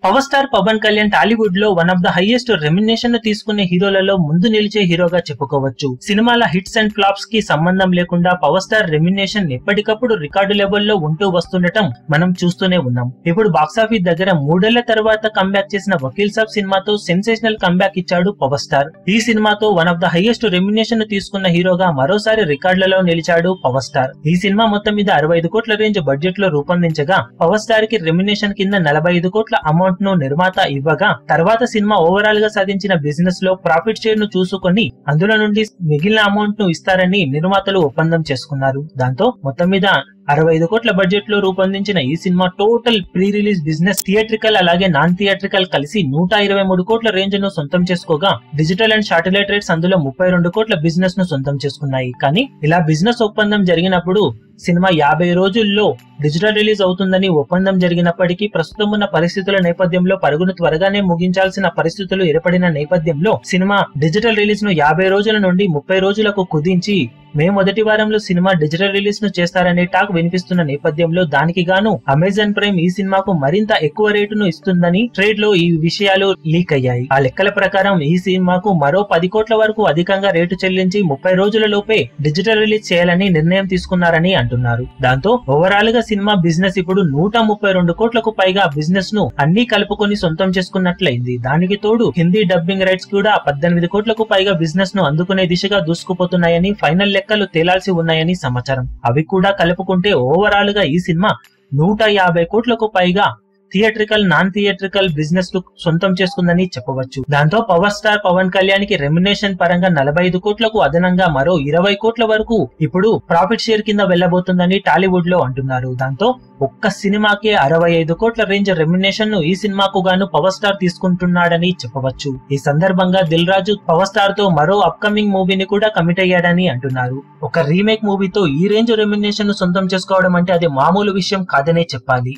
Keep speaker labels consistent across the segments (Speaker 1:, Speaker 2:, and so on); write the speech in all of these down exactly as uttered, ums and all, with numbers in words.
Speaker 1: Power star Pawan Kalyan Tollywood లో one of the highest remuneration ను తీసుకునే హీరోలలో ముందు నిలిచే హీరోగా చెప్పుకోవచ్చు. సినిమాల హిట్స్ అండ్ ఫ్లాప్స్ కి సంబంధం లేకుండా పవర్ స్టార్ రెమ్యునేషన్ ఎప్పటికప్పుడు రికార్డు లెవెల్లో ఉంటూ వస్తుండటం మనం చూస్తూనే ఉన్నాం. ఇప్పుడు బాక్సాఫీస్ దగ్గర మూడేళ్ల తర్వాత కంబ్యాక్ చేసిన వకీల్ సాబ్ సినిమాతో సెన్సేషనల్ కంబ్యాక్ ఇచ్చాడు పవర్ స్టార్. ఈ సినిమాతో one of the highest remuneration ను తీసుకున్న హీరోగా మరోసారి రికార్డులలో నిలిచాడు పవర్ స్టార్. ఈ సినిమా మొత్తం మీద అరవై ఐదు కోట్ల రేంజ్ బడ్జెట్ లో రూపొందించగా పవర్ స్టార్ కి రెమ్యునేషన్ కింద నలభై ఐదు కోట్ల అమౌంట్ ను నిర్మాత ఇవ్వగా, తర్వాత సినిమా ఓవరాల్ గా సాధించిన బిజినెస్ లో ప్రాఫిట్ షేర్ ను చూసుకొని అందులో నుండి మిగిలిన అమౌంట్ ను ఇస్తారని నిర్మాతలు ఒప్పందం చేసుకున్నారు. దాంతో మొత్తం మీద అరవై ఐదు కోట్ల బడ్జెట్ లో రూపొందించిన ఈ సినిమా total pre release business, theatrical అలాగే నాన్ థియేట్రికల్ కలిసి నూట ఇరవై మూడు కోట్ల రేంజ్ ను సొంతం చేసుకోగా, డిజిటల్ అండ్ శాటిలైట్ రేట్స్ అందులో ముప్పై రెండు కోట్ల బిజినెస్ ను సొంతం చేసుకున్నాయి. కానీ ఇలా బిజినెస్ ఒప్పందం జరిగినప్పుడు సినిమా యాభై రోజుల్లో డిజిటల్ రిలీజ్ అవుతుందని ఒప్పందం జరిగినప్పటికీ ప్రస్తుతం ఉన్న పరిస్థితుల నేపథ్యంలో పరుగును త్వరగానే ముగించాల్సిన పరిస్థితులు ఏర్పడిన నేపథ్యంలో సినిమా డిజిటల్ రిలీజ్ ను యాభై రోజుల నుండి ముప్పై రోజులకు కుదించి మే మొదటి వారంలో సినిమా డిజిటల్ రిలీజ్ ను చేస్తారనే టాక్ వినిపిస్తున్న నేపథ్యంలో దానికి గాను అమెజాన్ ప్రైమ్ ఈ సినిమాకు మరింత ఎక్కువ రేటును ఇస్తుందని ట్రేడ్ లో ఈ విషయాలు లీక్ అయ్యాయి. ఆ లెక్కల ప్రకారం ఈ సినిమాకు మరో పది కోట్ల వరకు అధికంగా రేటు చెల్లించి ముప్పై రోజుల లోపే డిజిటల్ రిలీజ్ చేయాలని నిర్ణయం తీసుకున్నారని అంటున్నారు. దాంతో ఓవరాల్ గా సినిమా బిజినెస్ ఇప్పుడు నూట ముప్పై రెండు కోట్లకు పైగా బిజినెస్ ను అన్ని కలుపుకొని సొంతం చేసుకున్నట్లయింది. దానికి తోడు హిందీ డబ్బింగ్ రైట్స్ కూడా పద్దెనిమిది కోట్లకు పైగా బిజినెస్ ను అందుకునే దిశగా దూసుకుపోతున్నాయని, ఫైనల్ లెక్కలు తేలాల్సి ఉన్నాయని సమాచారం. అవి కూడా కలుపుకుంటే ఓవరాల్ గా ఈ సినిమా నూట యాభై కోట్లకు పైగా థియేట్రికల్ నాన్ థియేట్రికల్ బిజినెస్ ను సొంతం చేసుకుందని చెప్పవచ్చు. దాంతో పవర్ స్టార్ పవన్ కళ్యాణ్ కి రెమ్యునేషన్ పరంగా నలభై ఐదు కోట్లకు అదనంగా మరో ఇరవై కోట్ల వరకు ఇప్పుడు ప్రాఫిట్ షేర్ కింద వెళ్లబోతుందని టాలీవుడ్ లో అంటున్నారు. దాంతో ఒక్క సినిమాకే అరవై ఐదు కోట్ల రేంజ్ రెమ్యునేషన్ ను ఈ సినిమాకు గాను పవర్ స్టార్ తీసుకుంటున్నాడని చెప్పవచ్చు. ఈ సందర్భంగా దిల్ రాజు పవర్ స్టార్ తో మరో అప్కమింగ్ మూవీని కూడా కమిట్ అయ్యాడని అంటున్నారు. ఒక రీమేక్ మూవీతో ఈ రేంజ్ రెమ్యునేషన్ ను సొంతం చేసుకోవడం అంటే అది మామూలు విషయం కాదనే చెప్పాలి.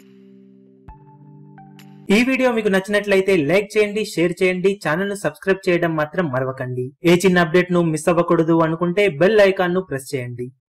Speaker 1: ఈ వీడియో మీకు నచ్చినట్లయితే లైక్ చేయండి, షేర్ చేయండి, ఛానల్ ను సబ్స్క్రైబ్ చేయడం మాత్రం మరవకండి. ఏ చిన్న అప్డేట్ ను మిస్ అవ్వకూడదు అనుకుంటే బెల్ ఐకాన్ ను ప్రెస్ చేయండి.